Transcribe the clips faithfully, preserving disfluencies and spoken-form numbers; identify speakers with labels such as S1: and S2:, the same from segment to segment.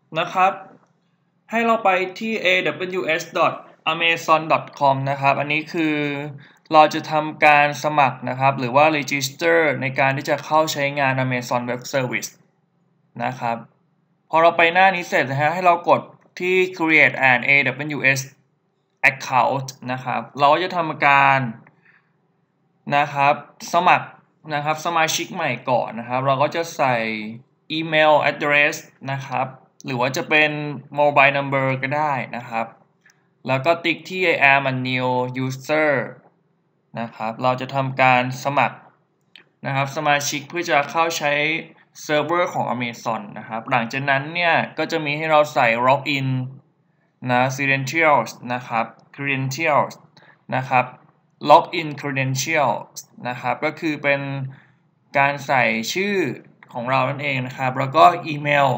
S1: นะครับให้เราไปที่ เอ ดับเบิลยู เอส ดอท อเมซอน ดอท คอม นะครับอันนี้คือเราจะทำการสมัครนะครับหรือว่า register ในการที่จะเข้าใช้งาน Amazon Web Service นะครับพอเราไปหน้านี้เสร็จนะฮะให้เรากดที่ create an เอ ดับเบิลยู เอส account นะครับเราจะทำการนะครับสมัครนะครับสมาชิกใหม่ก่อนนะครับเราก็จะใส่อีเมล address นะครับหรือว่าจะเป็น mobile number ก็ได้นะครับแล้วก็ติ๊กที่ I am a new user นะครับเราจะทำการสมัครนะครับสมาชิกเพื่อจะเข้าใช้เซิร์ฟเวอร์ของ Amazon นะครับหลังจากนั้นเนี่ยก็จะมีให้เราใส่ login นะ credentials นะครับ credentials นะครับ login credentials นะครับก็คือเป็นการใส่ชื่อของเรานั่นเองนะครับแล้วก็อีเมล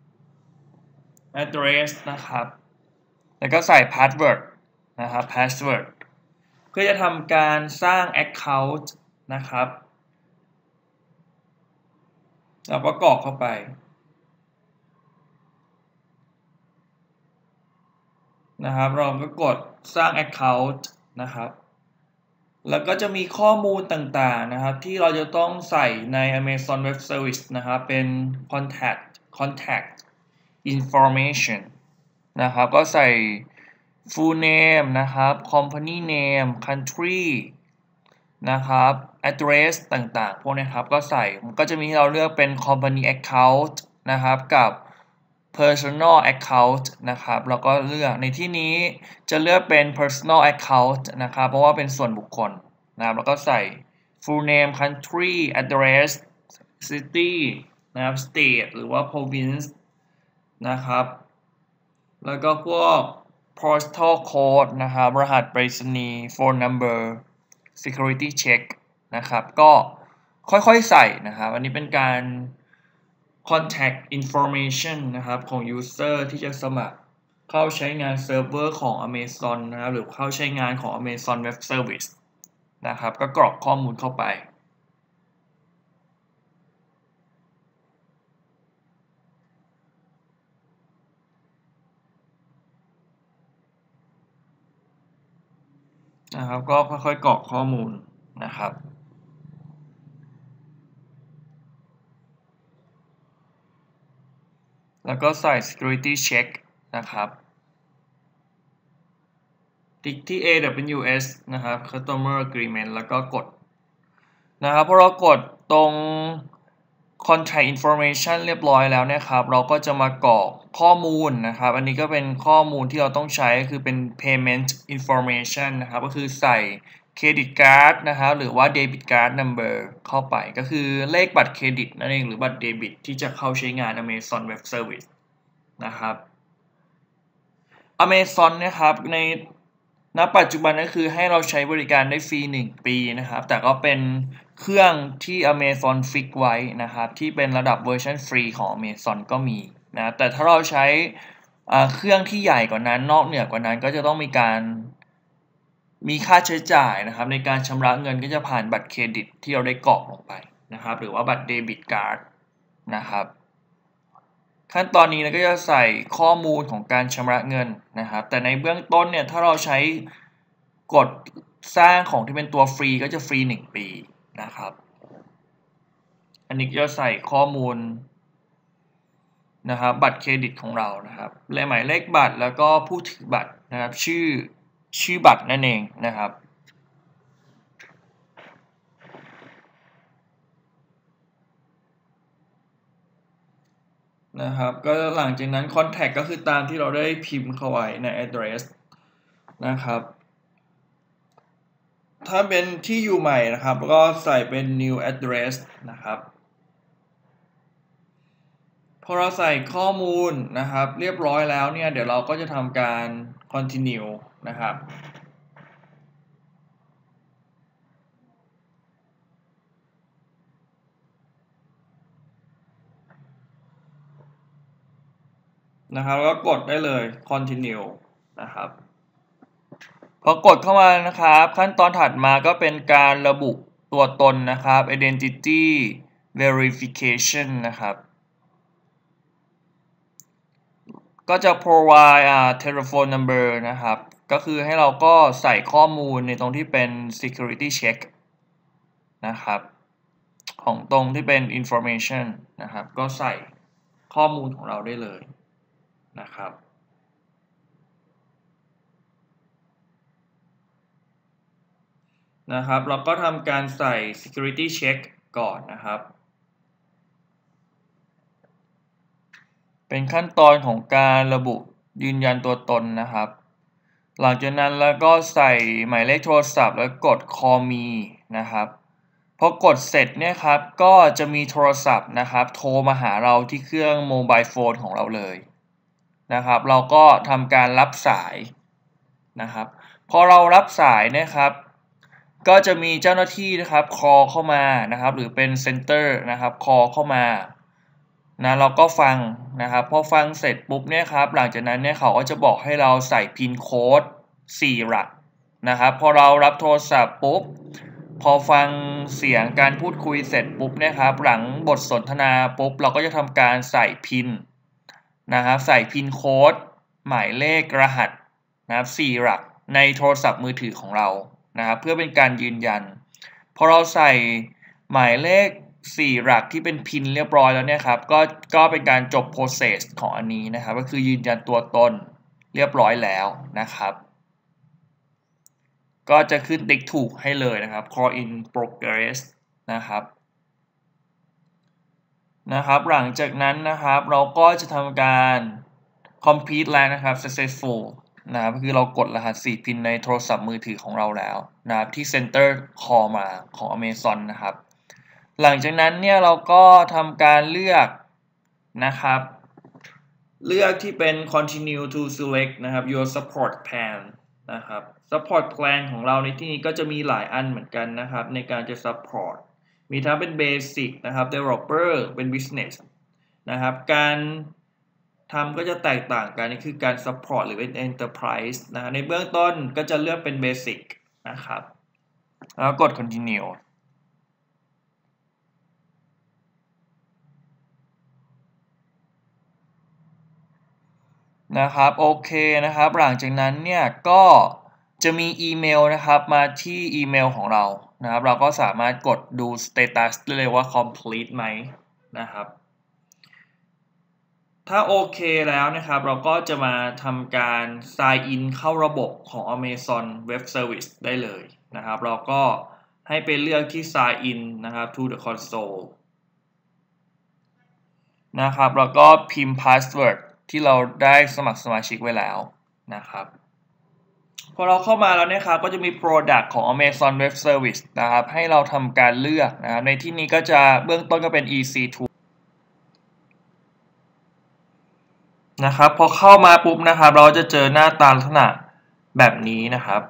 S1: address นะครับแล้วก็ใส่ password นะครับ password เพื่อจะทำการสร้าง account นะครับเราก็กรอกเข้าไปนะครับเราก็กดสร้าง account นะครับแล้วก็จะมีข้อมูลต่างๆนะครับที่เราจะต้องใส่ใน Amazon Web Service นะครับเป็น contact contact information นะครับก็ใส่ full name นะครับ company name country นะครับ address ต่างๆพวกนี้ครับก็ใส่มันก็จะมีให้เราเลือกเป็น company account นะครับกับ personal account นะครับแล้วก็เลือกในที่นี้จะเลือกเป็น personal account นะครับเพราะว่าเป็นส่วนบุคคลนะครับแล้วก็ใส่ full name country address city นะครับ state หรือว่า province นะครับแล้วก็พวก postal code นะครับรหัสไปรษณีย์ phone number security check นะครับก็ค่อยๆใส่นะครับอันนี้เป็นการ contact information นะครับของ user ที่จะสมัครเข้าใช้งานเซิร์ฟเวอร์ของ Amazon นะครับหรือเข้าใช้งานของ Amazon Web Service นะครับก็กรอกข้อมูลเข้าไปนะครับก็ค่อยๆกรอกข้อมูลนะครับแล้วก็ใส่ security check นะครับติ๊กที่ เอ ดับเบิลยู เอส นะครับ customer agreement แล้วก็กดนะครับพอเรากดตรง contact information เรียบร้อยแล้วนะครับเราก็จะมากรอกข้อมูลนะครับอันนี้ก็เป็นข้อมูลที่เราต้องใช้คือเป็น payment information นะครับก็คือใส่เครดิตการ์ดนะครับหรือว่า debit card number เข้าไปก็คือเลขบัตรเครดิตนั่นเองหรือบัตรเดบิตที่จะเข้าใช้งาน Amazon Web Service นะครับ Amazon นะครับในณปัจจุบันก็คือให้เราใช้บริการได้ฟรีหนึ่งปีนะครับแต่ก็เป็นเครื่องที่ Amazon Fix ไว้นะครับที่เป็นระดับเวอร์ชันฟรีของ Amazon ก็มีนะแต่ถ้าเราใช้เครื่องที่ใหญ่กว่านั้นนอกเหนือกว่านั้นก็จะต้องมีการมีค่าใช้จ่ายนะครับในการชำระเงินก็จะผ่านบัตรเครดิตที่เราได้กรอกลงไปนะครับหรือว่าบัตรเดบิตการ์ดนะครับขั้นตอนนี้เราก็จะใส่ข้อมูลของการชำระเงินนะครับแต่ในเบื้องต้นเนี่ยถ้าเราใช้กดสร้างของที่เป็นตัวฟรีก็จะฟรีหนึ่งปีนะครับอันนี้จะใส่ข้อมูลนะครับบัตรเครดิตของเรานะครับเลขหมายเลขบัตรแล้วก็ผู้ถือบัตรนะครับชื่อชื่อบัตรนั่นเองนะครับนะครับก็หลังจากนั้น contact ก็คือตามที่เราได้พิมพ์เข้าไว้ใน address นะครับถ้าเป็นที่อยู่ใหม่นะครับก็ใส่เป็น new address นะครับพอเราใส่ข้อมูลนะครับเรียบร้อยแล้วเนี่ยเดี๋ยวเราก็จะทำการ continue นะครับนะครับแล้วก็กดได้เลย continue นะครับพอกดเข้ามานะครับขั้นตอนถัดมาก็เป็นการระบุตัวตนนะครับ identity verification นะครับก็จะ provide อ่า telephone number นะครับก็คือให้เราก็ใส่ข้อมูลในตรงที่เป็น security check นะครับของตรงที่เป็น information นะครับก็ใส่ข้อมูลของเราได้เลยนะครับนะครับเราก็ทำการใส่ security check ก่อนนะครับเป็นขั้นตอนของการระบุยืนยันตัวตนนะครับหลังจากนั้นแล้วก็ใส่หมายเลขโทรศัพท์แล้วกด call me นะครับพอกดเสร็จเนี่ยครับก็จะมีโทรศัพท์นะครับโทรมาหาเราที่เครื่องโมบายโฟนของเราเลยนะครับเราก็ทำการรับสายนะครับพอเรารับสายนะครับก็จะมีเจ้าหน้าที่นะครับ call เข้ามานะครับหรือเป็นเซ็นเตอร์นะครับ call เข้ามานะเราก็ฟังนะครับพอฟังเสร็จปุ๊บเนี่ยครับหลังจากนั้นเนี่ยเขาก็จะบอกให้เราใส่พินโค้ดสี่หลักนะครับพอเรารับโทรศัพท์ปุ๊บพอฟังเสียงการพูดคุยเสร็จปุ๊บเนี่ยครับหลังบทสนทนาปุ๊บเราก็จะทำการใส่พินนะครับใส่พินโค้ดหมายเลขรหัสนะครับสี่หลักในโทรศัพท์มือถือของเรานะครับเพื่อเป็นการยืนยันพอเราใส่หมายเลขสี่หลักที่เป็นพินเรียบร้อยแล้วเนี่ยครับก็ก็เป็นการจบ process ของอันนี้นะครับก็คือยืนยันตัวตนเรียบร้อยแล้วนะครับก็จะขึ้นติ๊กถูกให้เลยนะครับ call in progress นะครับนะครับหลังจากนั้นนะครับเราก็จะทำการ complete แล้วนะครับ successful นะครับคือเรากดรหัสสี่พินในโทรศัพท์มือถือของเราแล้วนะครับที่ center call มาของ Amazon นะครับหลังจากนั้นเนี่ยเราก็ทำการเลือกนะครับเลือกที่เป็น continue to select นะครับ your support plan นะครับ support plan ของเราในที่นี้ก็จะมีหลายอันเหมือนกันนะครับในการจะ support มีทั้งเป็น basic นะครับ developer เป็น business นะครับการทำก็จะแตกต่างกันนี่คือการ support หรือเป็น enterprise นะในเบื้องต้นก็จะเลือกเป็น basic นะครับแล้วกด continueนะครับโอเคนะครับหลังจากนั้นเนี่ยก็จะมีอีเมลนะครับมาที่อีเมลของเรานะครับเราก็สามารถกดดู status ได้เลยว่า complete ไหมนะครับถ้าโอเคแล้วนะครับเราก็จะมาทำการ sign in เข้าระบบของ Amazon Web Service ได้เลยนะครับเราก็ให้ไปเลือกที่ sign in นะครับ to the console นะครับแล้วก็พิมพ์ password ที่เราได้สมัครสมาชิกไว้แล้วนะครับพอเราเข้ามาแล้วเนี่ยครับก็จะมี Product ของ Amazon Web Service นะครับให้เราทำการเลือกนะครับในที่นี้ก็จะเบื้องต้นก็เป็น อี ซี ทู นะครับพอเข้ามาปุ๊บนะครับเราจะเจอหน้าตาลักษณะแบบนี้นะครับ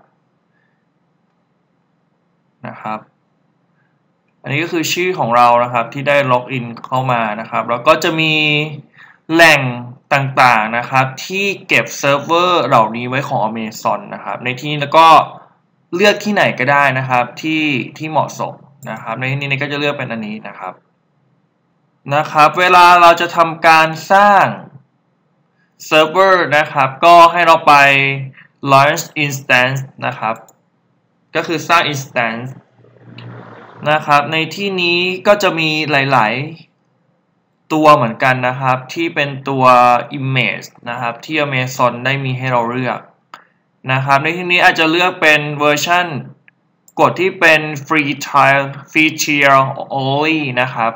S1: นะครับอันนี้ก็คือชื่อของเรานะครับที่ได้ล็อกอินเข้ามานะครับแล้วก็จะมีแหล่งต่างๆนะครับที่เก็บเซิร์ฟเวอร์เหล่านี้ไว้ของ Amazon นะครับในที่นี้แล้วก็เลือกที่ไหนก็ได้นะครับที่ที่เหมาะสมนะครับในที่นี้ก็จะเลือกเป็นอันนี้นะครับนะครับเวลาเราจะทำการสร้างเซิร์ฟเวอร์นะครับก็ให้เราไป launch instance นะครับก็คือสร้าง instance นะครับในที่นี้ก็จะมีหลายๆตัวเหมือนกันนะครับที่เป็นตัว image นะครับที่ Amazon ได้มีให้เราเลือกนะครับในที่นี้อาจจะเลือกเป็นเวอร์ชันกดที่เป็น free trial free trial only นะครับ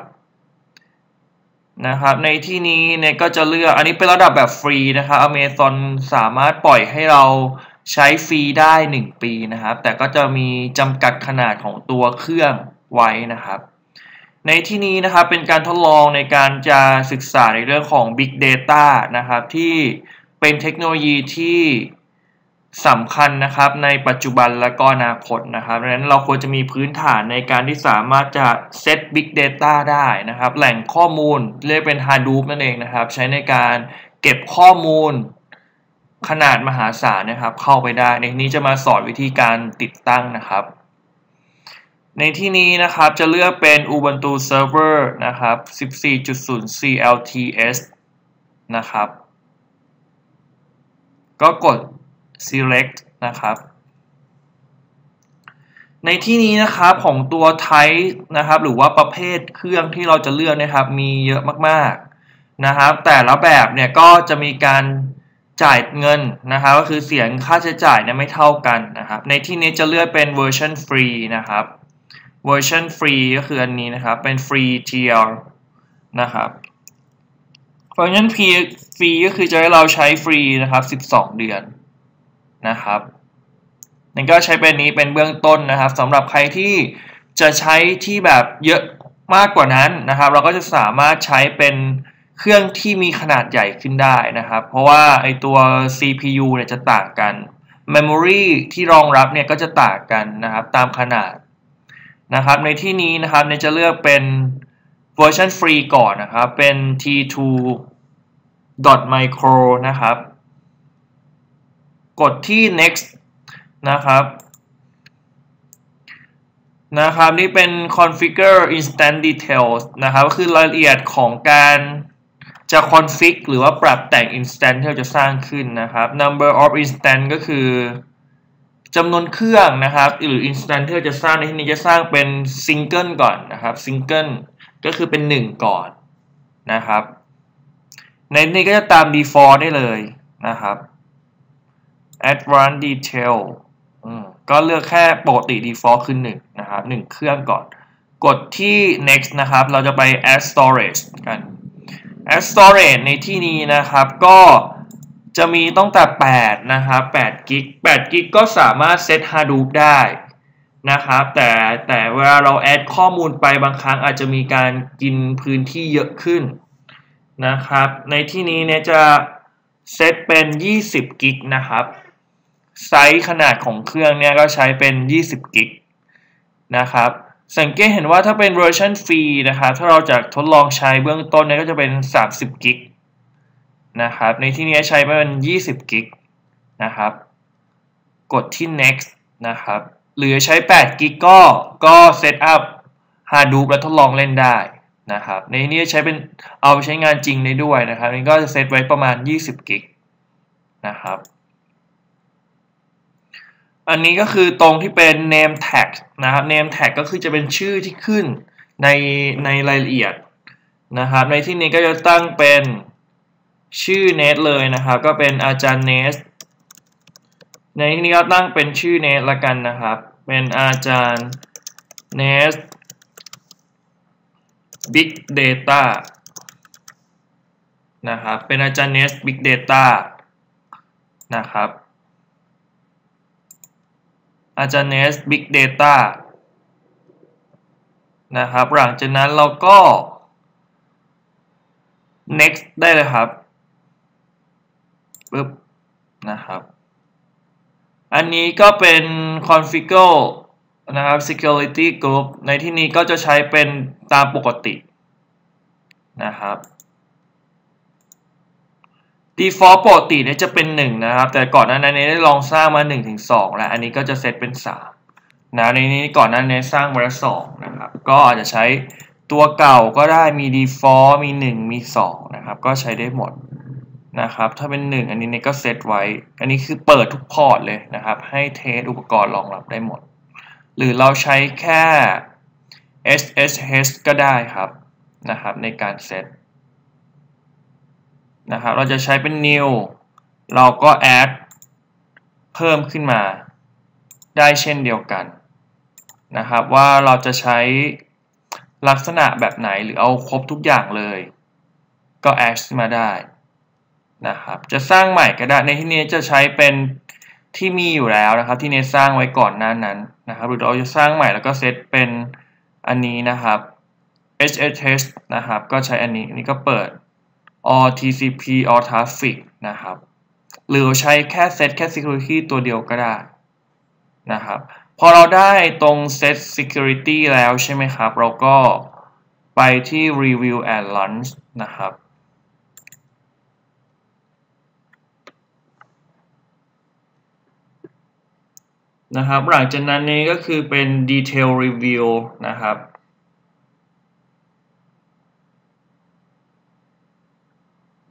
S1: นะครับในที่นี้เนี่ยก็จะเลือกอันนี้เป็นระดับแบบฟรีนะครับ Amazon สามารถปล่อยให้เราใช้ฟรีได้หนึ่งปีนะครับแต่ก็จะมีจำกัดขนาดของตัวเครื่องไว้นะครับในที่นี้นะครับเป็นการทดลองในการจะศึกษาในเรื่องของ Big Data นะครับที่เป็นเทคโนโลยีที่สำคัญนะครับในปัจจุบันและก็อนาคตนะครับดังนั้นเราควรจะมีพื้นฐานในการที่สามารถจะเซต Big Data ได้นะครับแหล่งข้อมูลเรียกเป็น Hadoop นั่นเองนะครับใช้ในการเก็บข้อมูลขนาดมหาศาลนะครับเข้าไปได้ในนี้จะมาสอนวิธีการติดตั้งนะครับในที่นี้นะครับจะเลือกเป็น Ubuntu Server นะครับ สิบสี่จุดศูนย์ ซี แอล ที เอส นะครับก็กด select นะครับในที่นี้นะครับของตัว type นะครับหรือว่าประเภทเครื่องที่เราจะเลือกนะครับมีเยอะมากๆนะครับแต่ละแบบเนี่ยก็จะมีการจ่ายเงินนะครับก็คือเสียงค่าใช้จ่ายเนี่ยไม่เท่ากันนะครับในที่นี้จะเลือกเป็นเวอร์ชันฟรีนะครับเวอร์ชันฟรีก็คืออันนี้นะครับเป็นฟรีเทียร์นะครับเวอร์ชันฟรีฟรีก็คือจะให้เราใช้ฟรีนะครับสิบสองเดือนนะครับนั่นก็ใช้เป็นนี้เป็นเบื้องต้นนะครับสำหรับใครที่จะใช้ที่แบบเยอะมากกว่านั้นนะครับเราก็จะสามารถใช้เป็นเครื่องที่มีขนาดใหญ่ขึ้นได้นะครับเพราะว่าไอตัว ซี พี ยู เนี่ยจะต่างกัน Memory ที่รองรับเนี่ยก็จะต่างกันนะครับตามขนาดนะครับในที่นี้นะครับเนี่ยจะเลือกเป็นเวอร์ชันฟรีก่อนนะครับเป็น ที ทู .micro นะครับกดที่ next นะครับนะครับนี่เป็น configure instant details นะครับก็คือรายละเอียดของการจะ config หรือว่าปรับแต่ง instant ที่เราจะสร้างขึ้นนะครับ number of instant ก็คือจำนวนเครื่องนะครับหรือ instant ที่เราจะสร้างในที่นี้จะสร้างเป็น single ก่อนนะครับ single ก็คือเป็นหนึ่งก่อนนะครับในนี้ก็จะตาม default ได้เลยนะครับ advanced detail ก็เลือกแค่ปกติ default คือหนึ่งนะครับหนึ่งเครื่องก่อนกดที่ next นะครับเราจะไป add storage กัน add storage ในที่นี้นะครับก็จะมีตั้งแต่แปดนะครับแปดกิกแปดกิกก็สามารถเซต Hadoop ได้นะครับแต่แต่เวลาเราแอดข้อมูลไปบางครั้งอาจจะมีการกินพื้นที่เยอะขึ้นนะครับในที่นี้เนี่ยจะเซตเป็นยี่สิบกิกนะครับไซส์ขนาดของเครื่องเนี่ยก็ใช้เป็นยี่สิบกิกนะครับสังเกตเห็นว่าถ้าเป็นเวอร์ชันฟรีนะครับถ้าเราจะทดลองใช้เบื้องต้นเนี่ยก็จะเป็นสามสิบกิกนะครับในที่นี้ใช้เป็นยี่สิบกิกนะครับกดที่ next นะครับหรือใช้แปดกิกก็ก็เซตอัพ Hadoop แล้วทดลองเล่นได้นะครับในนี้ใช้เป็นเอาใช้งานจริงได้ด้วยนะครับนี่ก็จะเซตไว้ประมาณยี่สิบกิกนะครับอันนี้ก็คือตรงที่เป็น name tag นะครับ name tag ก็คือจะเป็นชื่อที่ขึ้นในในรายละเอียดนะครับในที่นี้ก็จะตั้งเป็นชื่อเนทเลยนะครับก็เป็นอาจารย์เนสในที่นี้ก็ตั้งเป็นชื่อเนทละกันนะครับเป็นอาจารย์เนส Big Data นะครับเป็นอาจารย์เนส Big Data นะครับอาจารย์เนส Big Data นะครับหลังจากนั้นเราก็ next ได้เลยครับปึ๊บนะครับอันนี้ก็เป็น configure นะครับ security group ในที่นี้ก็จะใช้เป็นตามปกตินะครับ default ปกติเนี่ยจะเป็นหนึ่งนะครับแต่ก่อนหน้านี้ได้ลองสร้างมา หนึ่งถึงสอง แล้วอันนี้ก็จะเซตเป็นสามนะในนี้ก่อนหน้านี้สร้างมาแล้วสองนะครับก็อาจจะใช้ตัวเก่าก็ได้มี default มีหนึ่งมีสองนะครับก็ใช้ได้หมดนะครับถ้าเป็นหนึ่งอันนี้เนี่ยก็เซตไว้อันนี้คือเปิดทุกพอร์ตเลยนะครับให้เทสอุปกรณ์รองรับได้หมดหรือเราใช้แค่ เอส เอส เอช ก็ได้ครับนะครับในการเซตนะครับเราจะใช้เป็น new เราก็ add เพิ่มขึ้นมาได้เช่นเดียวกันนะครับว่าเราจะใช้ลักษณะแบบไหนหรือเอาครบทุกอย่างเลยก็ add ขึ้นมาได้นะครับจะสร้างใหม่ก็ได้ในที่นี้จะใช้เป็นที่มีอยู่แล้วนะครับที่เนสร้างไว้ก่อนหน้านั้นนะครับหรือเราจะสร้างใหม่แล้วก็เซตเป็นอันนี้นะครับ เอช เอส เอช นะครับก็ใช้อันนี้อันนี้ก็เปิด all ที ซี พี all traffic นะครับหรือใช้แค่เซตแค่ security ตัวเดียวก็ได้นะครับพอเราได้ตรง set security แล้วใช่ไหมครับเราก็ไปที่ review and launch นะครับนะครับหลังจากนั้นนี้ก็คือเป็น detail review นะครับ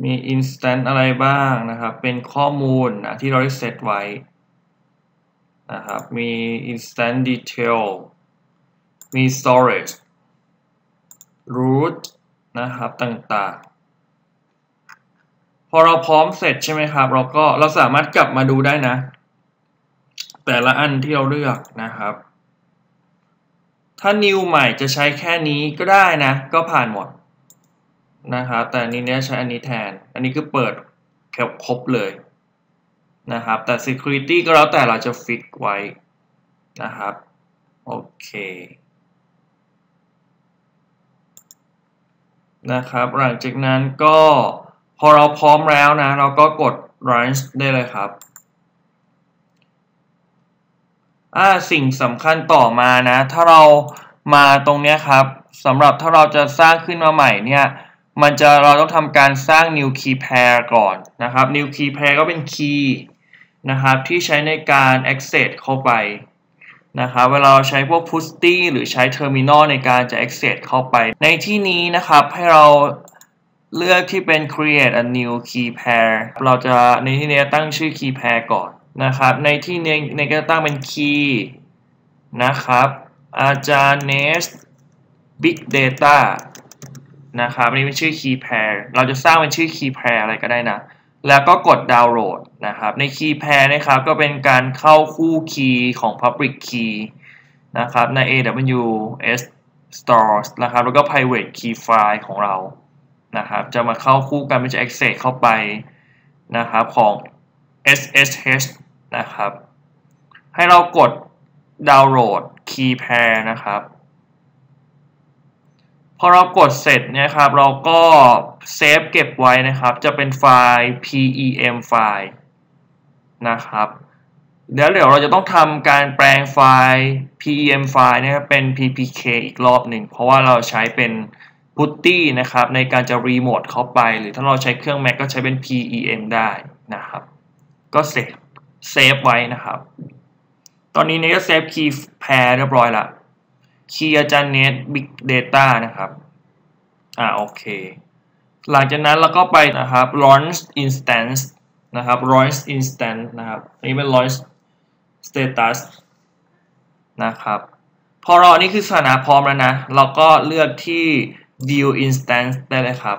S1: มี instance อะไรบ้างนะครับเป็นข้อมูลนะที่เราได้เซตไว้นะครับมี instance detail มี storage root นะครับต่างๆพอเราพร้อมเสร็จใช่ไหมครับเราก็เราสามารถกลับมาดูได้นะแต่ละอันที่เราเลือกนะครับถ้า new ใหม่จะใช้แค่นี้ก็ได้นะก็ผ่านหมดนะครับแต่อันนี้เนี่ยใช้อันนี้แทนอันนี้คือเปิดครบเลยนะครับแต่ security ก็แล้วแต่เราจะฟิกไว้นะครับโอเคนะครับหลังจากนั้นก็พอเราพร้อมแล้วนะเราก็กด run ได้เลยครับอ่าสิ่งสำคัญต่อมานะถ้าเรามาตรงนี้ครับสำหรับถ้าเราจะสร้างขึ้นมาใหม่เนี่ยมันจะเราต้องทำการสร้าง new key pair ก่อนนะครับ new key pair ก็เป็น key นะครับที่ใช้ในการ access เข้าไปนะครับเวลาเราใช้พวก putty หรือใช้ terminal ในการจะ access เข้าไปในที่นี้นะครับให้เราเลือกที่เป็น create a new key pair เราจะในที่นี้ตั้งชื่อ key pair ก่อนนะครับในที่นี้ในก็ตั้งเป็น key นะครับอาจารย์ nest big data นะครับอันนี้เป็นชื่อ key pair เราจะสร้างเป็นชื่อ key pair อะไรก็ได้นะแล้วก็กดดาวน์โหลดนะครับใน key pair นะครับก็เป็นการเข้าคู่ key ของ public key นะครับใน เอ ดับเบิลยู เอส stores นะครับแล้วก็ private key file ของเรานะครับจะมาเข้าคู่กันมันจะ access เข้าไปนะครับของ เอส เอช เอช นะครับให้เรากดดาวน์โหลด key pair นะครับพอเรากดเสร็จเนี่ยครับเราก็เซฟเก็บไว้นะครับจะเป็นไฟล์ พี อี เอ็ม ไฟล์นะครับเดี๋ยวเดี๋ยวเราจะต้องทำการแปลงไฟล์ พี อี เอ็ม ไฟล์นะครับเป็น พี พี เค อีกรอบหนึ่งเพราะว่าเราใช้เป็น putty นะครับในการจะรีโมทเข้าไปหรือถ้าเราใช้เครื่อง Mac ก็ใช้เป็น พี อี เอ็ม ได้นะครับก็เซฟเซฟไว้นะครับตอนนี้เนี่ยก็เซฟ key pair เรียบร้อยละ key อาจารย์ net big data นะครับอ่าโอเคหลังจากนั้นเราก็ไปนะครับ launch instance นะครับ launch instance นะครับอันนี้เป็น launch status นะครับพอเราอันนี้คือสถานะพร้อมแล้วนะเราก็เลือกที่ view instance ได้เลยครับ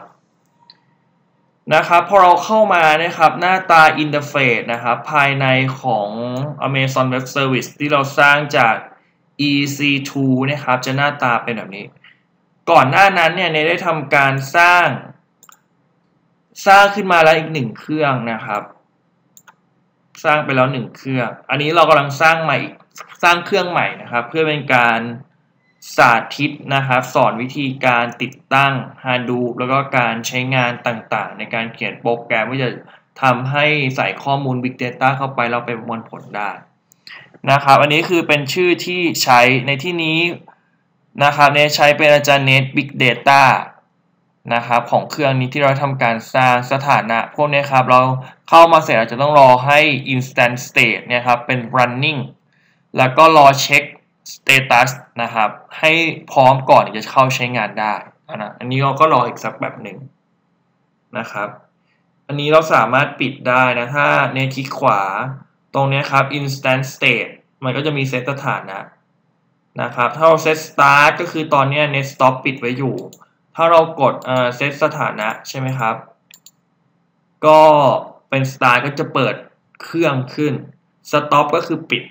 S1: นะครับพอเราเข้ามานะครับหน้าตา interface นะครับภายในของ Amazon Web Service ที่เราสร้างจาก อี ซี ทู นะครับจะหน้าตาเป็นแบบนี้ก่อนหน้านั้นเนี่ยเนได้ทำการสร้างสร้างขึ้นมาแล้วอีกหนึ่งเครื่องนะครับสร้างไปแล้วหนึ่งเครื่องอันนี้เรากำลังสร้างใหม่สร้างเครื่องใหม่นะครับเพื่อเป็นการสาธิตนะครับสอนวิธีการติดตั้ง Hadoop แล้วก็การใช้งานต่างๆในการเขียนโปรแกรมที่จะทำให้ใส่ข้อมูล Big Data เข้าไปเราไปประมวลผลได้นะครับอันนี้คือเป็นชื่อที่ใช้ในที่นี้นะครับเนใช้เป็นอาจารย์ Net Big Data นะครับของเครื่องนี้ที่เราทำการสร้างสถานะพวกนี้ครับเราเข้ามาเสร็จอาจจะต้องรอให้ instant state เนี่ยครับเป็น running แล้วก็รอเช็ค status นะครับให้พร้อมก่อนจะเข้าใช้งานได้นะอันนี้เราก็รออีกสักแบบหนึ่งนะครับอันนี้เราสามารถปิดได้นะถ้าเนคลิกขวาตรงนี้ครับ instant state มันก็จะมีเซตสถานะนะครับถ้าเรา set start ก็คือตอนนี้ net stop ปิดไว้อยู่ถ้าเรากดเอ่อ set สถานะใช่ไหมครับก็เป็น start ก็จะเปิดเครื่องขึ้น stop ก็คือปิด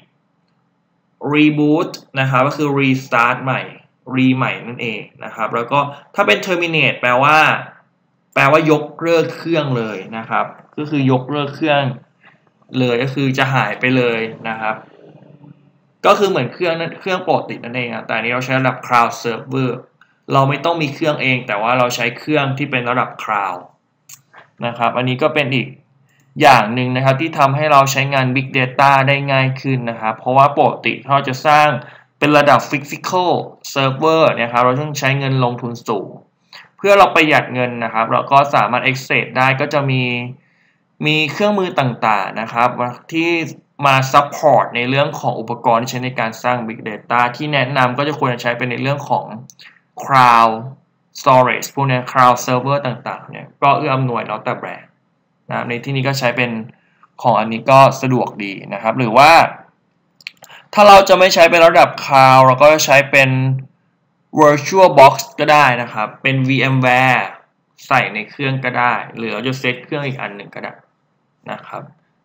S1: reboot นะครับก็คือ restart ใหม่ re ใหม่นั่นเองนะครับแล้วก็ถ้าเป็น terminate แปลว่าแปลว่ายกเลิกเครื่องเลยนะครับก็คือยกเลิกเครื่องเลยก็คือจะหายไปเลยนะครับก็คือเหมือนเครื่องนั้นเครื่องปกตินั่นเองนะแต่อันนี้เราใช้ระดับ cloud server เราไม่ต้องมีเครื่องเองแต่ว่าเราใช้เครื่องที่เป็นระดับ cloud นะครับอันนี้ก็เป็นอีกอย่างหนึ่งนะครับที่ทำให้เราใช้งาน Big Data ได้ง่ายขึ้นนะครับเพราะว่าปกติเราจะสร้างเป็นระดับ Physical Server นะครับเราต้องใช้เงินลงทุนสูงเพื่อเราประหยัดเงินนะครับเราก็สามารถ access ได้ก็จะมีมีเครื่องมือต่างๆนะครับที่มา support ในเรื่องของอุปกรณ์ที่ใช้ในการสร้าง Big Data ที่แนะนำก็จะควรจะใช้เป็นในเรื่องของ Cloud storage พวกนี้ cloud server ต่างๆเนี่ยก็เอื้ออำนวยแล้วแต่แบรนด์นะในที่นี้ก็ใช้เป็นของอันนี้ก็สะดวกดีนะครับหรือว่าถ้าเราจะไม่ใช้เป็นระดับ cloud เราก็ใช้เป็น VirtualBox ก็ได้นะครับเป็น VMware ใส่ในเครื่องก็ได้หรือเราจะเซตเครื่องอีกอันหนึ่งก็ได้นะครับ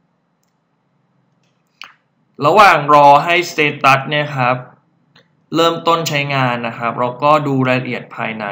S1: ระหว่างรอให้ status เนี่ยครับเริ่มต้นใช้งานนะครับเราก็ดูรายละเอียดภายใน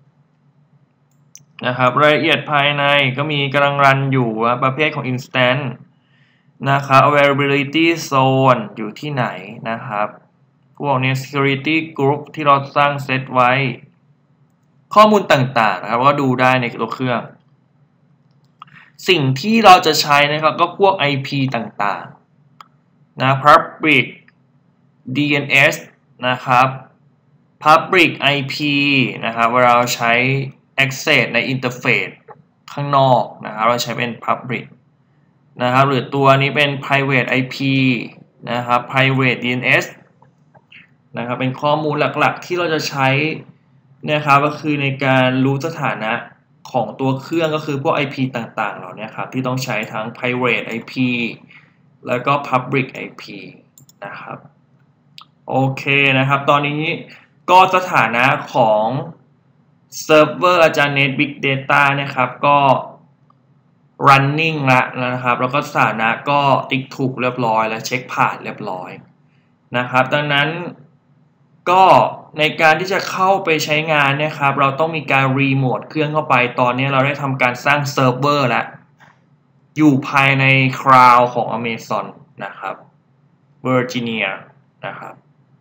S1: นะครับรายละเอียดภายในก็มีกำลังรันอยู่ประเภทของ instance นะครับ availability zone อยู่ที่ไหนนะครับพวกนี้ security group ที่เราสร้างเซตไว้ข้อมูลต่างๆนะครับก็ดูได้ในตัวเครื่องสิ่งที่เราจะใช้นะครับก็พวก ไอ พี ต่างๆนะ public ดี เอ็น เอส นะครับ public ไอ พี นะครับเวลาเราใช้ access ใน interface ข้างนอกนะครับเราใช้เป็น public นะครับหรือตัวนี้เป็น private ไอ พี นะครับ private ดี เอ็น เอส นะครับเป็นข้อมูลหลักๆที่เราจะใช้นะครับก็คือในการรู้สถานะของตัวเครื่องก็คือพวก ไอ พี ต่างๆเหล่านี้ครับที่ต้องใช้ทั้ง private ไอ พี แล้วก็ public ไอ พี นะครับโอเคนะครับตอนนี้ก็สถานะของเซิร์ฟเวอร์อาจารย์เน็ต Big Data นะครับก็ running ละนะครับแล้วก็สถานะก็ติ๊กถูกเรียบร้อยและเช็คผ่านเรียบร้อยนะครับดังนั้นก็ในการที่จะเข้าไปใช้งานเนี่ยครับเราต้องมีการรีโมทเครื่องเข้าไปตอนนี้เราได้ทำการสร้างเซิร์ฟเวอร์แล้วอยู่ภายในคลาวด์ของ Amazon นะครับ Virginia นะครับ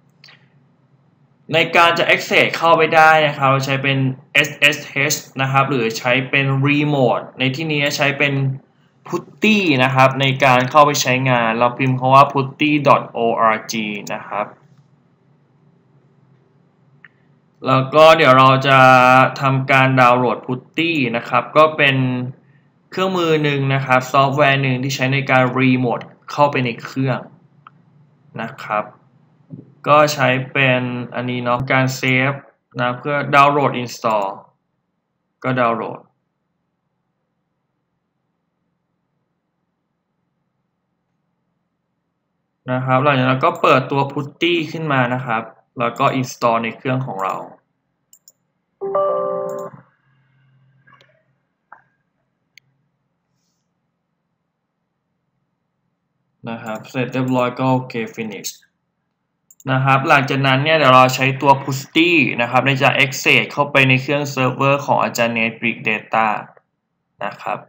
S1: ในการจะ access เข้าไปได้นะครับเราใช้เป็น เอส เอส เอช นะครับหรือใช้เป็น remote ในที่นี้ใช้เป็น putty นะครับในการเข้าไปใช้งานเราพิมพ์คำว่า putty ดอท โอ อาร์ จี นะครับแล้วก็เดี๋ยวเราจะทำการดาวน์โหลด putty นะครับก็เป็นเครื่องมือหนึ่งนะครับซอฟต์แวร์หนึ่งที่ใช้ในการ remote เข้าไปในเครื่องนะครับก็ใช้เป็นอันนี้เนาะการเซฟนะเพื่อดาวน์โหลด install ก็ดาวน์โหลดนะครับหลังจากนั้นก็เปิดตัว putty ขึ้นมานะครับแล้วก็ install ในเครื่องของเรานะครับเสร็จเรียบร้อยก็โอเค finishนะครับหลังจากนั้นเนี่ยเดี๋ยวเราใช้ตัว putty นะครับในการ access เข้าไปในเครื่องเซิร์ฟเวอร์ของอาจารย์เน็ต Big Data นะครับ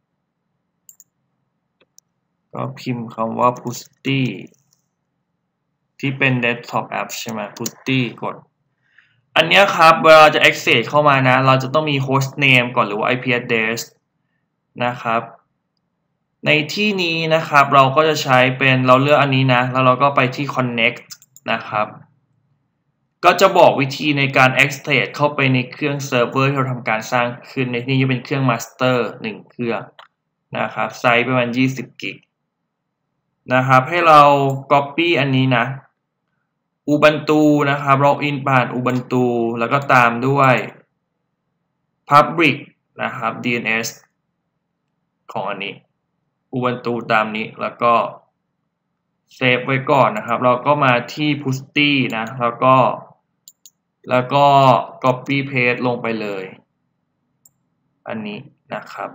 S1: ก็พิมพ์คำว่า putty ที่เป็น desktop app ใช่ไหม putty กดอันนี้ครับเวลาจะ access เข้ามานะเราจะต้องมี host name ก่อนหรือว่า ไอ พี address นะครับในที่นี้นะครับเราก็จะใช้เป็นเราเลือกอันนี้นะแล้วเราก็ไปที่ connect นะครับก็จะบอกวิธีในการ access เข้าไปในเครื่องเซิร์ฟเวอร์ที่เราทำการสร้างขึ้นในที่นี้จะเป็นเครื่อง master หนึ่งเครื่องนะครับไซส์ประมาณยี่สิบกิกนะครับให้เรา copy อันนี้นะ Ubuntu นะครับ login ผ่าน Ubuntu แล้วก็ตามด้วย public นะครับ ดี เอ็น เอส ของอันนี้ Ubuntu ตามนี้แล้วก็เซฟไว้ก่อนนะครับเราก็มาที่ putty นะแล้วก็แล้วก็ copy paste ลงไปเลยอันนี้นะครับ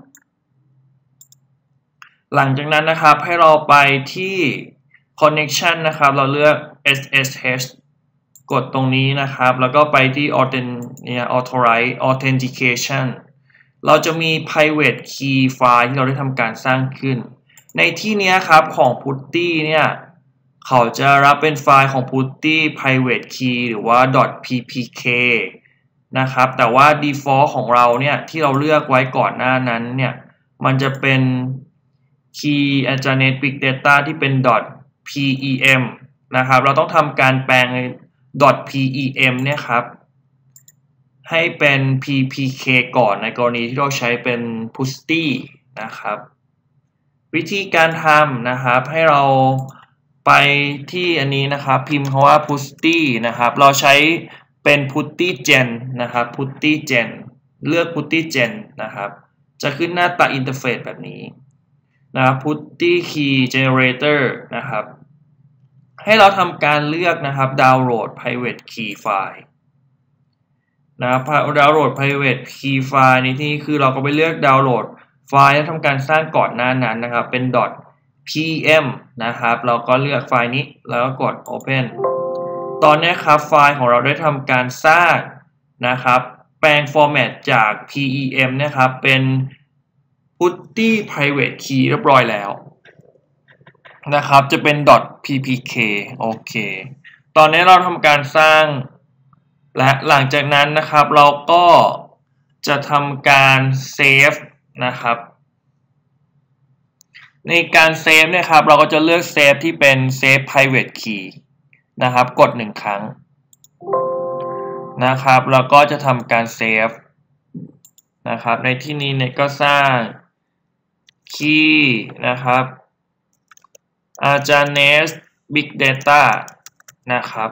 S1: หลังจากนั้นนะครับให้เราไปที่ connection นะครับเราเลือก เอส เอส เอช กดตรงนี้นะครับแล้วก็ไปที่ authorize authentication เราจะมี private key file ที่เราได้ทำการสร้างขึ้นในที่นี้ครับของ putty เนี่ยเขาจะรับเป็นไฟล์ของ putty private key หรือว่า .ppk นะครับแต่ว่า default ของเราเนี่ยที่เราเลือกไว้ก่อนหน้านั้นเนี่ยมันจะเป็น key อาจารย์เน็ต Big Data ที่เป็น .pem นะครับเราต้องทำการแปลง .pem เนี่ยครับให้เป็น ppk ก่อนในกรณีที่เราใช้เป็น putty นะครับวิธีการทำนะครับให้เราไปที่อันนี้นะครับพิมพ์คำว่า putty นะครับเราใช้เป็น PuTTyGen นะครับ PuTTyGen เลือก PuTTyGen นะครับจะขึ้นหน้าตาอินเทอร์เฟซแบบนี้นะครับ PuTTKeyGenerator นะครับให้เราทำการเลือกนะครับ Download Private Key File นะครับ Download Private Key File ในที่นี้คือเราก็ไปเลือก Download ไฟล์ที่ทำการสร้างก่อนหน้านั้นนะครับเป็น .pm นะครับเราก็เลือกไฟล์นี้แล้วก็กด Open ตอนนี้ครับไฟล์ของเราได้ทำการสร้างนะครับแปลง format จาก pem นะครับเป็น putty private key เรียบร้อยแล้วนะครับจะเป็น .ppk โอเคตอนนี้เราทำการสร้างและหลังจากนั้นนะครับเราก็จะทำการเซฟนะครับในการเซฟเนี่ยครับเราก็จะเลือกเซฟที่เป็นเซฟ private key นะครับกดหนึ่งครั้งนะครับแล้วก็จะทำการเซฟนะครับในที่นี้เนี่ยก็สร้าง key นะครับ Arjanes Big Data นะครับ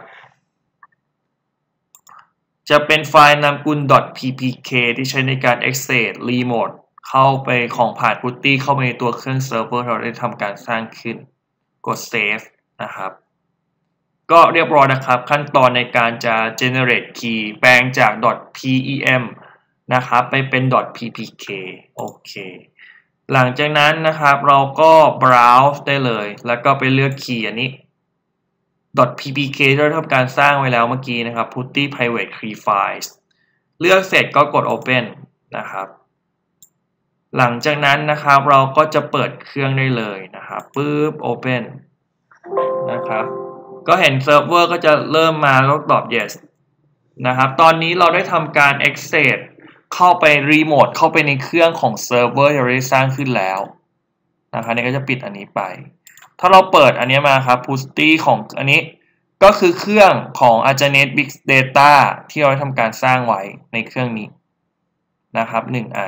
S1: จะเป็นไฟล์นามกุล .ppk ที่ใช้ในการ access remote เข้าไปของผ่าน putty เข้าไปในตัวเครื่องเซิร์ฟเวอร์เราได้ทำการสร้างขึ้นกด save นะครับก็เรียบร้อยนะครับขั้นตอนในการจะ generate key แปลงจาก .pem นะครับไปเป็น .ppk โอเคหลังจากนั้นนะครับเราก็ browse ได้เลยแล้วก็ไปเลือก key อันนี้ .ppk ที่เราทำการสร้างไว้แล้วเมื่อกี้นะครับ putty private key files เลือกเสร็จก็กด open นะครับหลังจากนั้นนะครับเราก็จะเปิดเครื่องได้เลยนะครับปึ๊บ open นะครับก็เห็นเซิร์ฟเวอร์ก็จะเริ่มมาแล้วตอบ yes นะครับตอนนี้เราได้ทำการ access เข้าไป remote เข้าไปในเครื่องของเซิร์ฟเวอร์ที่เราได้สร้างขึ้นแล้วนะครับนี่ก็จะปิดอันนี้ไปถ้าเราเปิดอันนี้มาครับ putty ของอันนี้ก็คือเครื่องของ Arjanes Big Data ที่เราได้ทำการสร้างไว้ในเครื่องนี้นะครับหนึ่งอัน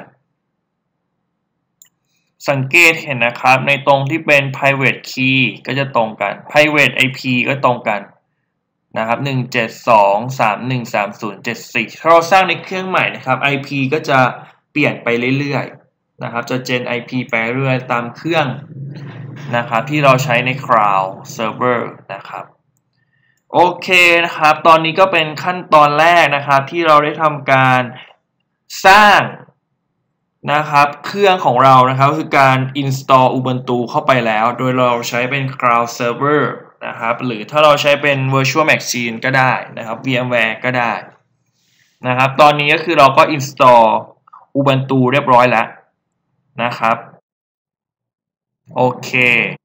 S1: สังเกตเห็นนะครับในตรงที่เป็น private key ก็จะตรงกัน private ไอ พี ก็ตรงกันนะครับหนึ่ง เจ็ด สอง สาม หนึ่ง สาม ศูนย์ เจ็ด สี่ ถ้าเราสร้างในเครื่องใหม่นะครับ ไอ พี ก็จะเปลี่ยนไปเรื่อยๆนะครับจะ gen ไอ พี ไปเรื่อยตามเครื่องนะครับที่เราใช้ใน cloud server นะครับโอเคนะครับตอนนี้ก็เป็นขั้นตอนแรกนะครับที่เราได้ทำการสร้างนะครับเครื่องของเรานะครับคือการ install Ubuntu เข้าไปแล้วโดยเราใช้เป็น cloud server นะครับหรือถ้าเราใช้เป็น virtual machine ก็ได้นะครับ VMware ก็ได้นะครับตอนนี้ก็คือเราก็ install Ubuntu เรียบร้อยแล้วนะครับโอเค